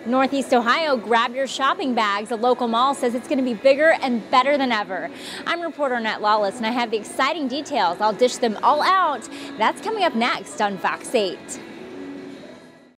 Northeast Ohio, grab your shopping bags. The local mall says it's going to be bigger and better than ever. I'm reporter Annette Lawless, and I have the exciting details. I'll dish them all out. That's coming up next on Fox 8.